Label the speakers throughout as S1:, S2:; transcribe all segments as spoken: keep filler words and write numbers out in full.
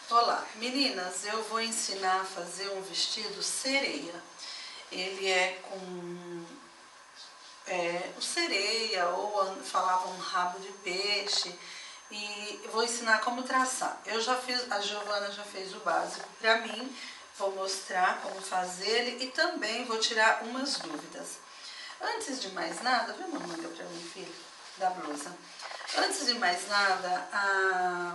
S1: Olá, meninas, eu vou ensinar a fazer um vestido sereia. Ele é com é, o sereia, ou falavam um rabo de peixe, e eu vou ensinar como traçar. Eu já fiz, a Giovana já fez o básico para mim, vou mostrar como fazer ele e também vou tirar umas dúvidas. Antes de mais nada, vê uma manga para mim, filho, da blusa. Antes de mais nada, a...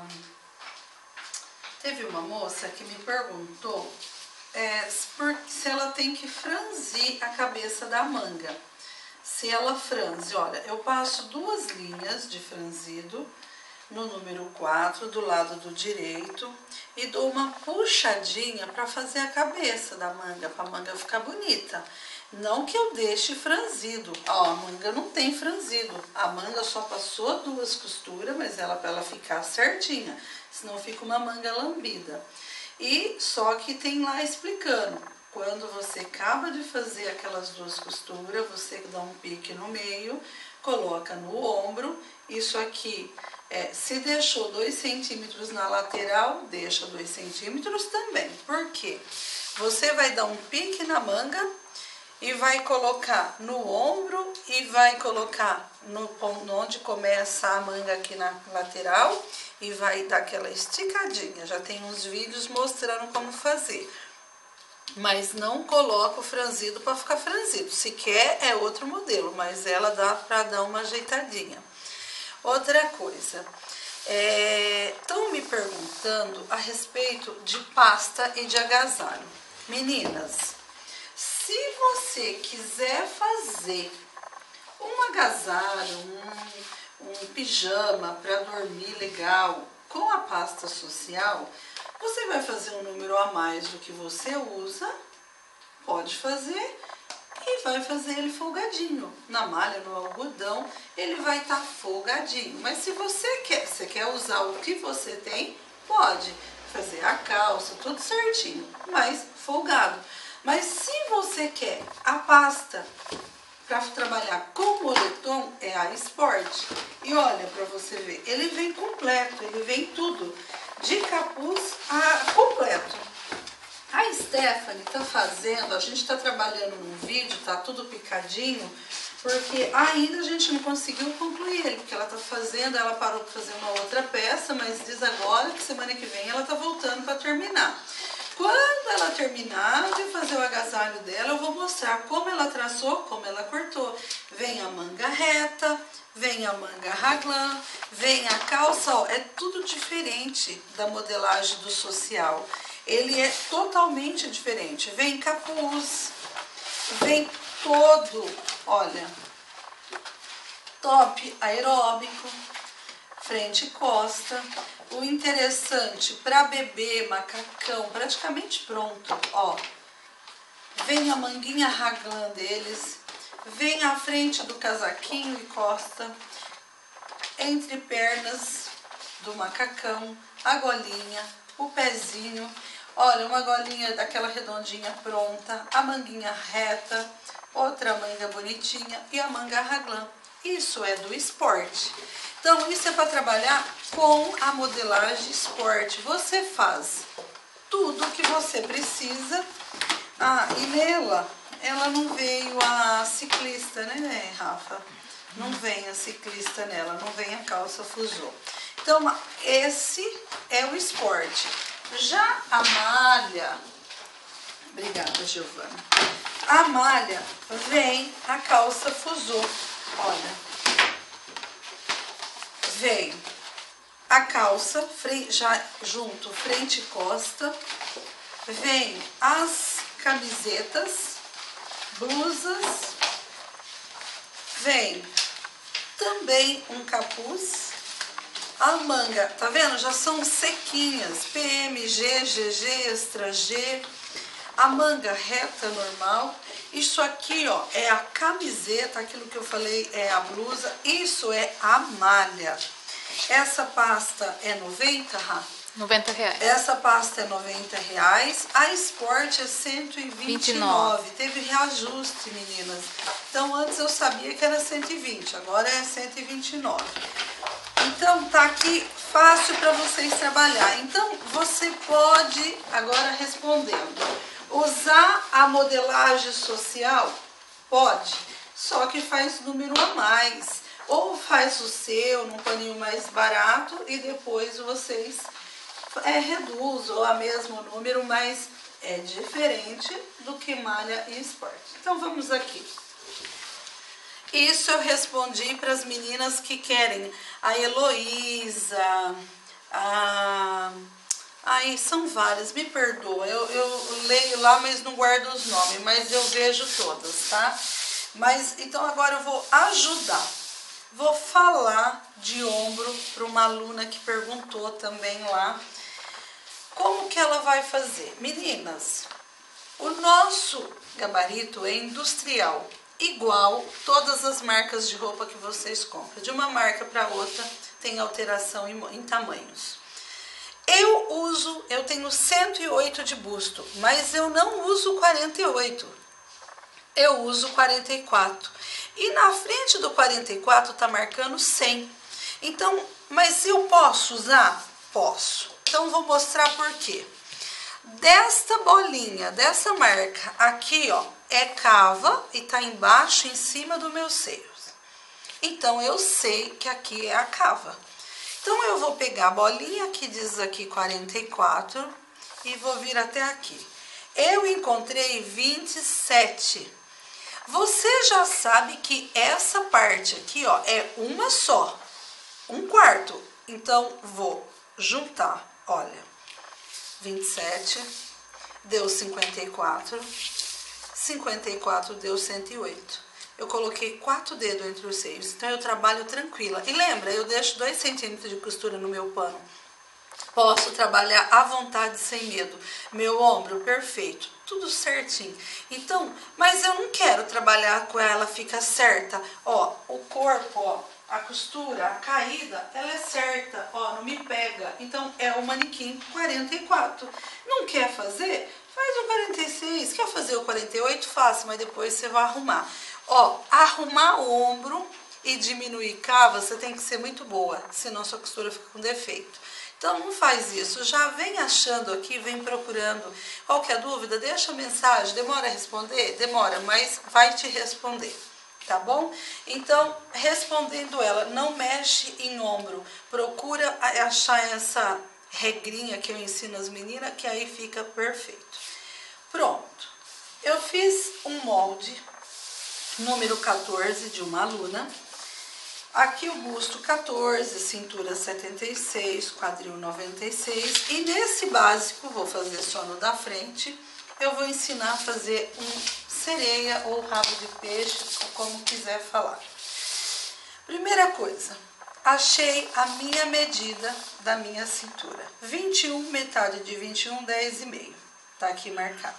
S1: teve uma moça que me perguntou é, se ela tem que franzir a cabeça da manga. Se ela franze, olha, eu passo duas linhas de franzido no número quatro, do lado do direito, e dou uma puxadinha para fazer a cabeça da manga, para a manga ficar bonita. Não que eu deixe franzido, ó, a manga não tem franzido, a manga só passou duas costuras, mas ela para ela ficar certinha, senão fica uma manga lambida. E só que tem lá explicando, quando você acaba de fazer aquelas duas costuras, você dá um pique no meio, coloca no ombro, isso aqui, é, se deixou dois centímetros na lateral, deixa dois centímetros também. Por quê? Você vai dar um pique na manga e vai colocar no ombro e vai colocar no, onde começa a manga aqui na lateral e vai dar aquela esticadinha. Já tem uns vídeos mostrando como fazer. Mas não coloca o franzido para ficar franzido. Se quer é outro modelo, mas ela dá para dar uma ajeitadinha. Outra coisa, estão é, me perguntando a respeito de pasta e de agasalho. Meninas, se você quiser fazer um agasalho, um, um pijama para dormir legal com a pasta social, você vai fazer um número a mais do que você usa, pode fazer, e vai fazer ele folgadinho. Na malha, no algodão, ele vai estar tá folgadinho. Mas se você quer, você quer usar o que você tem, pode fazer a calça, tudo certinho, mas folgado. Mas se você quer a pasta para trabalhar com moletom, é a Sport. E olha para você ver, ele vem completo, ele vem tudo, de capuz a completo. A Stephanie tá fazendo, a gente tá trabalhando num vídeo, tá tudo picadinho, porque ainda a gente não conseguiu concluir ele, porque ela tá fazendo, ela parou para fazer uma outra peça, mas diz agora que semana que vem ela tá voltando para terminar. Quando ela terminar de fazer o agasalho dela, eu vou mostrar como ela traçou, como ela cortou. Vem a manga reta, vem a manga raglan, vem a calça, ó, é tudo diferente da modelagem do social. Ele é totalmente diferente. Vem capuz, vem todo, olha, top aeróbico, frente e costa. O interessante, para bebê, macacão, praticamente pronto, ó. Vem a manguinha raglan deles, vem a frente do casaquinho e costa, entre pernas do macacão, a golinha, o pezinho, olha, uma golinha daquela redondinha pronta, a manguinha reta, outra manga bonitinha e a manga raglan. Isso é do Sport. Então, isso é para trabalhar com a modelagem Sport. Você faz tudo o que você precisa. Ah, e nela, ela não veio a ciclista, né, Rafa? Não vem a ciclista nela, não vem a calça fusô. Então, esse é o Sport. Já a malha, obrigada, Giovana. A malha vem a calça fusô, olha. Vem a calça, já junto, frente e costa. Vem as camisetas, blusas. Vem também um capuz. A manga, tá vendo? Já são sequinhas, P M G, G G, extra G, a manga reta normal. Isso aqui, ó, é a camiseta, aquilo que eu falei é a blusa, isso é a malha. Essa pasta é noventa, Rá?
S2: noventa reais.
S1: Essa pasta é noventa reais, a Sport é cento e vinte e nove. Teve reajuste, meninas. Então, antes eu sabia que era cento e vinte, agora é cento e vinte e nove. Então, tá aqui fácil para vocês trabalhar. Então, você pode, agora respondendo, usar a modelagem social? Pode, só que faz número a mais. Ou faz o seu num paninho mais barato e depois vocês é, reduzem ou a mesmo número, mas é diferente do que malha e esporte. Então vamos aqui. Isso eu respondi para as meninas que querem. A Heloísa, a... Aí são várias, me perdoa. Eu, eu leio lá, mas não guardo os nomes, mas eu vejo todas, tá? Mas então agora eu vou ajudar. Vou falar de ombro para uma aluna que perguntou também lá. Como que ela vai fazer? Meninas, o nosso gabarito é industrial, igual todas as marcas de roupa que vocês compram. De uma marca para outra tem alteração em, em tamanhos. Eu uso, eu tenho cento e oito de busto, mas eu não uso quarenta e oito. Eu uso quarenta e quatro. E na frente do quarenta e quatro tá marcando cem. Então, mas eu posso usar? Posso. Então, vou mostrar por quê. Desta bolinha, dessa marca aqui, ó, é cava e tá embaixo, em cima do meu seio. Então, eu sei que aqui é a cava. Então, eu vou pegar a bolinha que diz aqui quarenta e quatro e vou vir até aqui. Eu encontrei vinte e sete. Você já sabe que essa parte aqui, ó, é uma só, um quarto. Então, vou juntar, olha, vinte e sete, deu cinquenta e quatro, cinquenta e quatro deu cento e oito. Eu coloquei quatro dedos entre os seios, então eu trabalho tranquila. E lembra, eu deixo dois centímetros de costura no meu pano. Posso trabalhar à vontade, sem medo. Meu ombro, perfeito. Tudo certinho. Então, mas eu não quero trabalhar com ela, fica certa. Ó, o corpo, ó, a costura, a caída, ela é certa. Ó, não me pega. Então, é o manequim quarenta e quatro. Não quer fazer? Faz o quarenta e seis. Quer fazer o quarenta e oito? Faça, mas depois você vai arrumar. Ó, arrumar o ombro e diminuir cava, você tem que ser muito boa, senão sua costura fica com defeito. Então, não faz isso. Já vem achando aqui, vem procurando. Qualquer dúvida, deixa a mensagem. Demora a responder? Demora, mas vai te responder, tá bom? Então, respondendo ela, não mexe em ombro. Procura achar essa regrinha que eu ensino as meninas, que aí fica perfeito. Pronto. Eu fiz um molde, número quatorze, de uma aluna. Aqui o busto quatorze, cintura setenta e seis, quadril noventa e seis. E nesse básico, vou fazer só no da frente, eu vou ensinar a fazer um sereia ou rabo de peixe, como quiser falar. Primeira coisa, achei a minha medida da minha cintura. vinte e um, metade de vinte e um, dez e meio. Tá aqui marcado.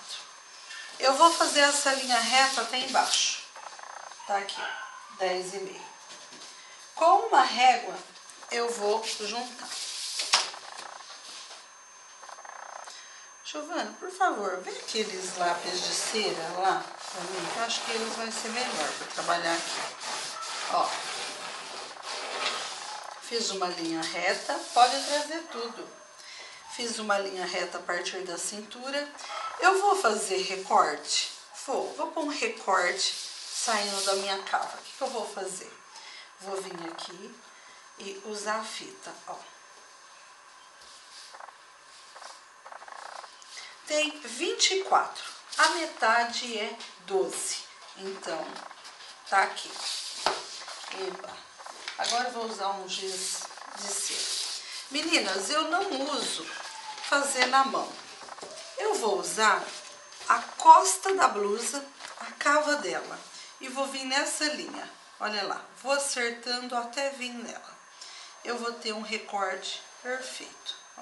S1: Eu vou fazer essa linha reta até embaixo. Tá aqui, dez e meio. Com uma régua, eu vou juntar. Giovana, por favor, vê aqueles lápis de cera lá pra mim, que eu acho que eles vão ser melhor para trabalhar aqui. Ó, fiz uma linha reta, pode trazer tudo. Fiz uma linha reta a partir da cintura. Eu vou fazer recorte? Vou, vou pôr um recorte saindo da minha cava. O que que eu vou fazer? Vou vir aqui e usar a fita, ó. Tem vinte e quatro, a metade é doze, então tá aqui. Eba. Agora eu vou usar um giz de cera. Meninas, eu não uso fazer na mão. Eu vou usar a costa da blusa, a cava dela, e vou vir nessa linha. Olha lá, vou acertando até vir nela. Eu vou ter um recorte perfeito, ó.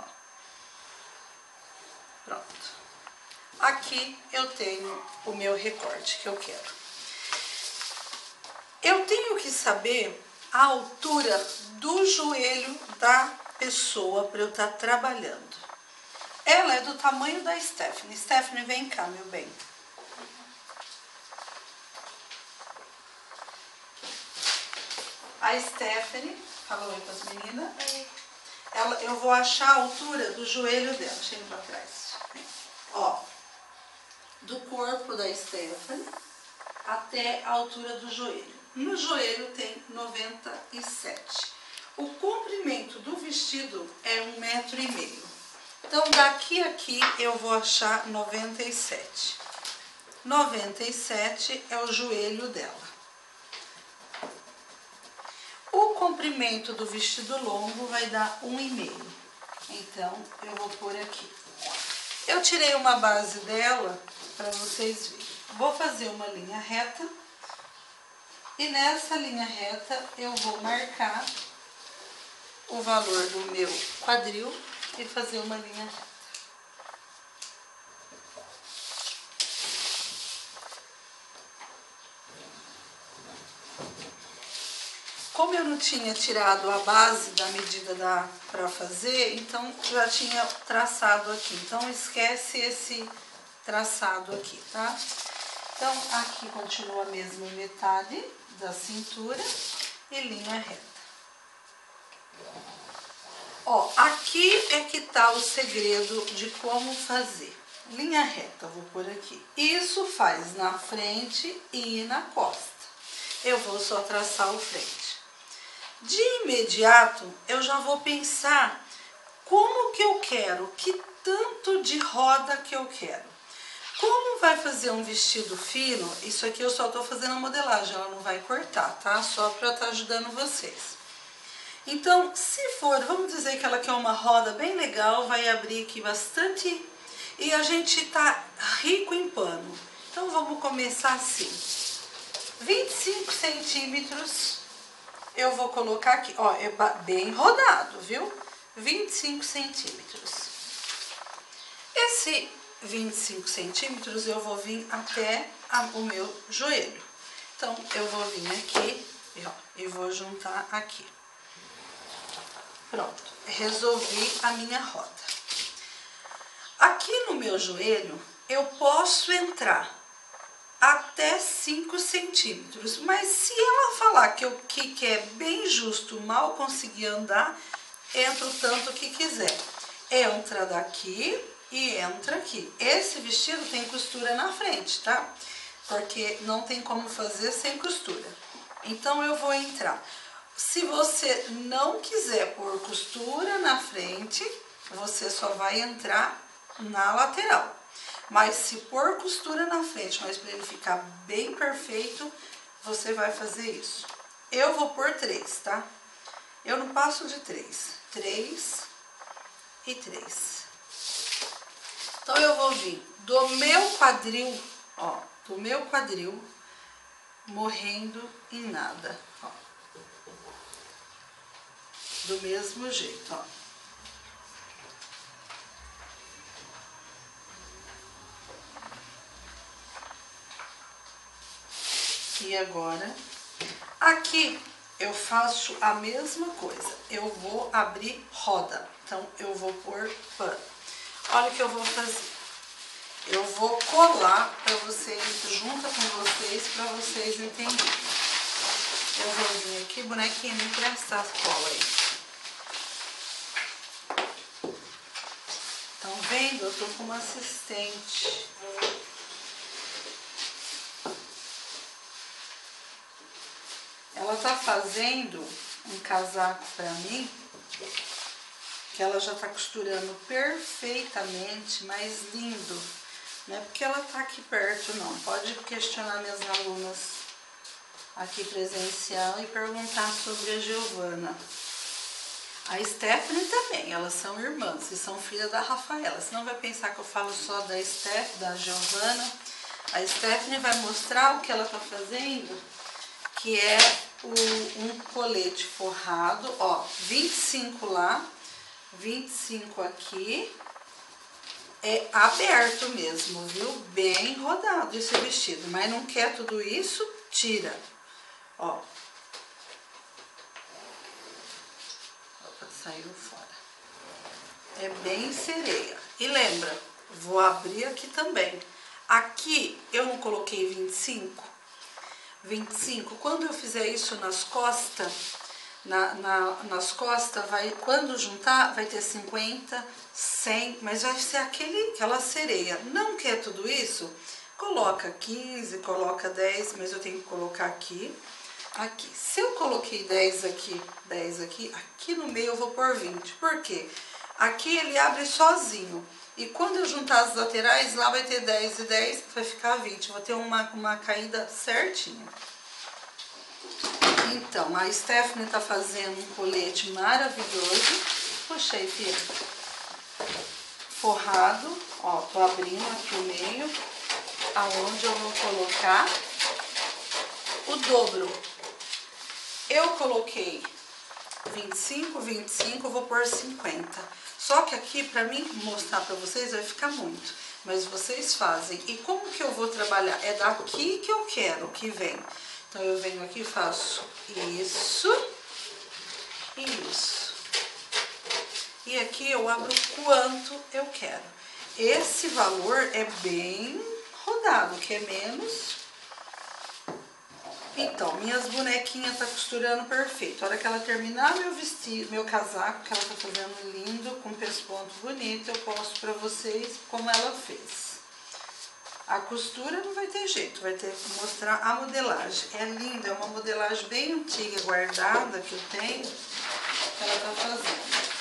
S1: Pronto. Aqui eu tenho o meu recorte que eu quero. Eu tenho que saber a altura do joelho da pessoa para eu estar trabalhando. Ela é do tamanho da Stephanie. Stephanie, vem cá, meu bem. A Stephanie, fala oi para as meninas. ela, eu vou achar a altura do joelho dela. Deixa eu ir pra trás. Ó, do corpo da Stephanie até a altura do joelho. No joelho tem noventa e sete. O comprimento do vestido é um metro e meio. Então, daqui a aqui eu vou achar noventa e sete. noventa e sete é o joelho dela. O comprimento do vestido longo vai dar um e meio. Então, eu vou pôr aqui. Eu tirei uma base dela para vocês verem. Vou fazer uma linha reta. E nessa linha reta eu vou marcar o valor do meu quadril e fazer uma linha reta. Como eu não tinha tirado a base da medida da para fazer, então já tinha traçado aqui. Então esquece esse traçado aqui, tá? Então aqui continua a mesma metade da cintura e linha reta. Ó, aqui é que tá o segredo de como fazer. Linha reta, vou por aqui. Isso faz na frente e na costa. Eu vou só traçar o frente. De imediato, eu já vou pensar como que eu quero, que tanto de roda que eu quero. Como vai fazer um vestido fino, isso aqui eu só tô fazendo a modelagem, ela não vai cortar, tá? Só pra estar ajudando vocês. Então, se for, vamos dizer que ela quer uma roda bem legal, vai abrir aqui bastante e a gente tá rico em pano. Então, vamos começar assim. vinte e cinco centímetros. Eu vou colocar aqui, ó, é bem rodado, viu? vinte e cinco centímetros. Esse vinte e cinco centímetros eu vou vir até a, o meu joelho. Então, eu vou vir aqui e, ó, e vou juntar aqui. Pronto, resolvi a minha roda. Aqui no meu joelho, eu posso entrar até cinco centímetros, mas se ela falar que eu que quer bem justo, mal conseguir andar, entra o tanto que quiser. Entra daqui e entra aqui. Esse vestido tem costura na frente, tá? Porque não tem como fazer sem costura. Então eu vou entrar. Se você não quiser pôr costura na frente, você só vai entrar na lateral. Mas se pôr costura na frente, mas para ele ficar bem perfeito, você vai fazer isso. Eu vou pôr três, tá? Eu não passo de três. Três e três. Então, eu vou vir do meu quadril, ó, do meu quadril, morrendo em nada, ó. Do mesmo jeito, ó. E agora, aqui eu faço a mesma coisa. Eu vou abrir roda. Então, eu vou pôr pano. Olha o que eu vou fazer. Eu vou colar para vocês, junto com vocês, para vocês entenderem. Eu vou vir aqui, bonequinho, me empresta as colas aí. Estão vendo? Eu tô com uma assistente. Ela tá fazendo um casaco pra mim, que ela já tá costurando perfeitamente, mas lindo. Não é porque ela tá aqui perto, não. Pode questionar minhas alunas aqui presencial e perguntar sobre a Giovana. A Stephanie também, elas são irmãs e são filhas da Rafaela. Senão vai pensar que eu falo só da Steph, da Giovana. A Stephanie vai mostrar o que ela tá fazendo, que é o, um colete forrado, ó, vinte e cinco lá, vinte e cinco aqui, é aberto mesmo, viu? Bem rodado esse vestido, mas não quer tudo isso, tira, ó. Opa, saiu fora. É bem sereia. E lembra, vou abrir aqui também. Aqui eu não coloquei vinte e cinco. vinte e cinco, quando eu fizer isso nas costas, na, na, nas costas, vai, quando juntar, vai ter cinquenta, cem, mas vai ser aquele, aquela sereia. Não quer tudo isso? Coloca quinze, coloca dez, mas eu tenho que colocar aqui, aqui. Se eu coloquei dez aqui, dez aqui, aqui no meio eu vou pôr vinte. Por quê? Aqui ele abre sozinho. E quando eu juntar as laterais, lá vai ter dez e dez, vai ficar vinte. Vou ter uma, uma caída certinha. Então, a Stephanie tá fazendo um colete maravilhoso. Puxei, filha. Forrado. Ó, tô abrindo aqui o meio, aonde eu vou colocar o dobro. Eu coloquei vinte e cinco, vinte e cinco, eu vou pôr cinquenta. Só que aqui, pra mim mostrar pra vocês, vai ficar muito. Mas vocês fazem. E como que eu vou trabalhar? É daqui que eu quero que vem. Então, eu venho aqui e faço isso e isso. E aqui eu abro quanto eu quero. Esse valor é bem rodado, que é menos. Então, minhas bonequinhas tá costurando perfeito. A hora que ela terminar meu vestido, meu casaco, que ela tá fazendo lindo, com pesponto bonito, eu posto pra vocês como ela fez. A costura não vai ter jeito, vai ter que mostrar a modelagem. É linda, é uma modelagem bem antiga, guardada, que eu tenho, que ela tá fazendo.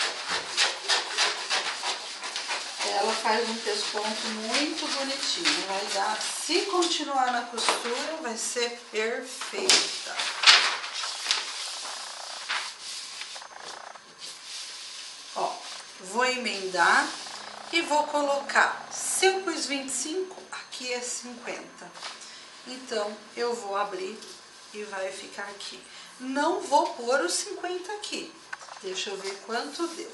S1: Ela faz um pesponto muito bonitinho, vai dar, se continuar na costura, vai ser perfeita. Ó, vou emendar e vou colocar, se eu pus vinte e cinco, aqui é cinquenta. Então, eu vou abrir e vai ficar aqui. Não vou pôr os cinquenta aqui, deixa eu ver quanto deu.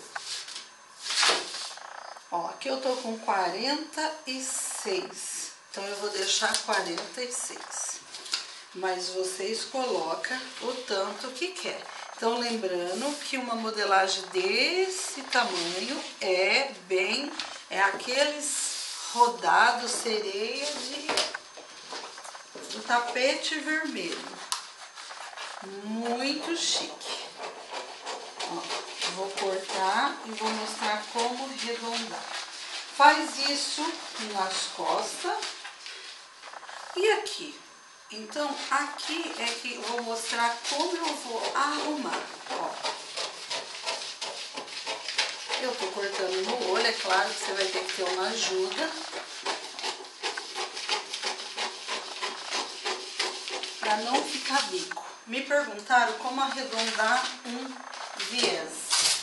S1: Ó, aqui eu tô com quarenta e seis, então eu vou deixar quarenta e seis. Mas vocês colocam o tanto que quer. Então, lembrando que uma modelagem desse tamanho é bem, é aqueles rodados sereia de, do tapete vermelho. Muito chique. Ó. Vou cortar e vou mostrar como arredondar. Faz isso nas costas e aqui. Então, aqui é que eu vou mostrar como eu vou arrumar. Ó. Eu tô cortando no olho, é claro que você vai ter que ter uma ajuda. Pra não ficar bico. Me perguntaram como arredondar um viés.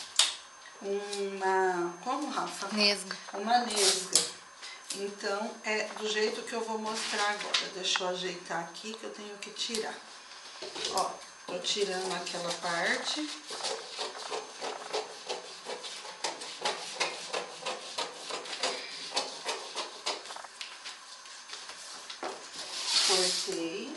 S1: Uma, como, Rafa?
S2: Nesga.
S1: Uma nesga. Então, é do jeito que eu vou mostrar agora. Deixa eu ajeitar aqui que eu tenho que tirar. Ó, tô tirando aquela parte. Cortei.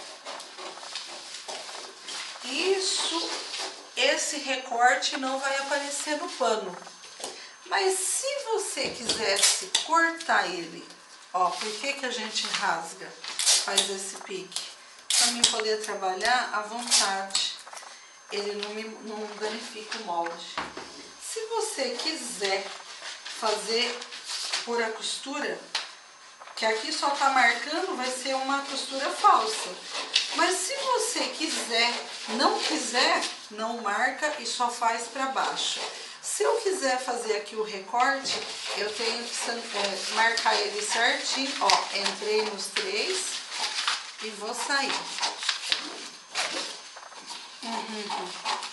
S1: Isso, esse recorte não vai aparecer no pano. Mas se você quisesse cortar ele, ó, por que que a gente rasga? Faz esse pique. Pra mim poder trabalhar à vontade. Ele não, me, não danifica o molde. Se você quiser fazer por a costura, que aqui só tá marcando, vai ser uma costura falsa. Mas se você quiser, não quiser, não marca e só faz pra baixo. Se eu quiser fazer aqui o recorte, eu tenho que é, marcar ele certinho. Ó, entrei nos três e vou sair. Uhum.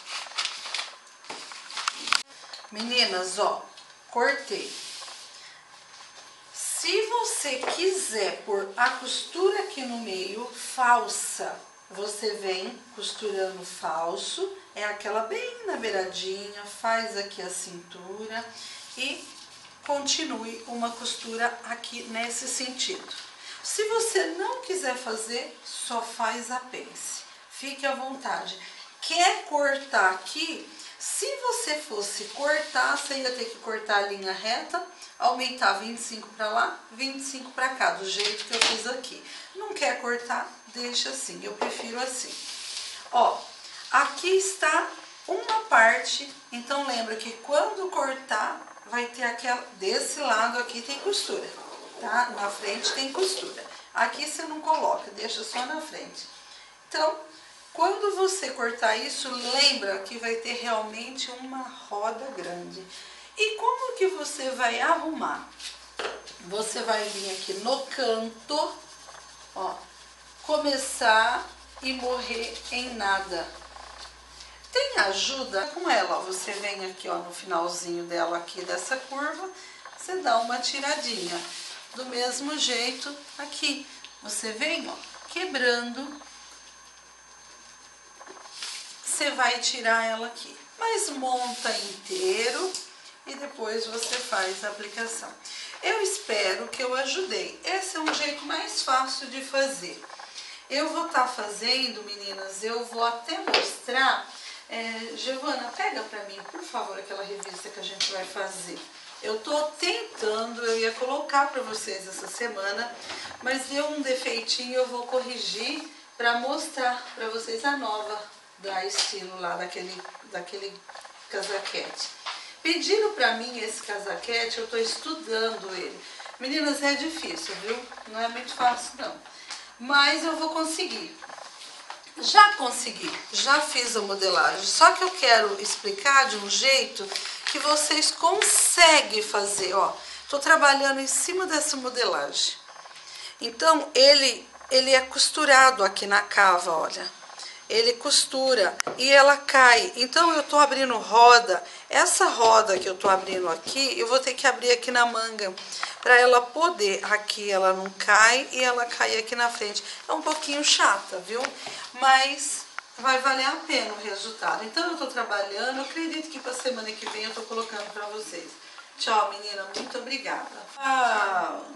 S1: Meninas, ó, cortei. Se você quiser pôr a costura aqui no meio, falsa, você vem costurando falso, é aquela bem na beiradinha, faz aqui a cintura e continue uma costura aqui nesse sentido. Se você não quiser fazer, só faz a pence, fique à vontade. Quer cortar aqui? Se você fosse cortar, você ia ter que cortar a linha reta, aumentar vinte e cinco para lá, vinte e cinco para cá, do jeito que eu fiz aqui. Não quer cortar? Deixa assim, eu prefiro assim. Ó, aqui está uma parte, então lembra que quando cortar, vai ter aquela, desse lado aqui tem costura, tá? Na frente tem costura. Aqui você não coloca, deixa só na frente. Então, quando você cortar isso, lembra que vai ter realmente uma roda grande. E como que você vai arrumar? Você vai vir aqui no canto, ó, começar e morrer em nada. Tem ajuda com ela, ó, você vem aqui, ó, no finalzinho dela aqui dessa curva, você dá uma tiradinha. Do mesmo jeito aqui, você vem, ó, quebrando, você vai tirar ela aqui. Mas monta inteiro e depois você faz a aplicação. Eu espero que eu ajudei. Esse é um jeito mais fácil de fazer. Eu vou estar fazendo, meninas, eu vou até mostrar. É, Giovana, pega pra mim, por favor, aquela revista que a gente vai fazer. Eu tô tentando, eu ia colocar pra vocês essa semana, mas deu um defeitinho, eu vou corrigir pra mostrar pra vocês a nova da estilo lá, daquele, daquele casaquete. Pediram pra mim esse casaquete, eu tô estudando ele. Meninas, é difícil, viu? Não é muito fácil, não. Mas eu vou conseguir. Já consegui, já fiz a modelagem. Só que eu quero explicar de um jeito que vocês conseguem fazer, ó. Tô trabalhando em cima dessa modelagem. Então, ele, ele é costurado aqui na cava, olha. Ele costura e ela cai. Então eu tô abrindo roda. Essa roda que eu tô abrindo aqui, eu vou ter que abrir aqui na manga para ela poder. Aqui ela não cai e ela cai aqui na frente. É um pouquinho chata, viu? Mas vai valer a pena o resultado. Então eu tô trabalhando. Eu acredito que para semana que vem eu tô colocando para vocês. Tchau, menina. Muito obrigada. Tchau.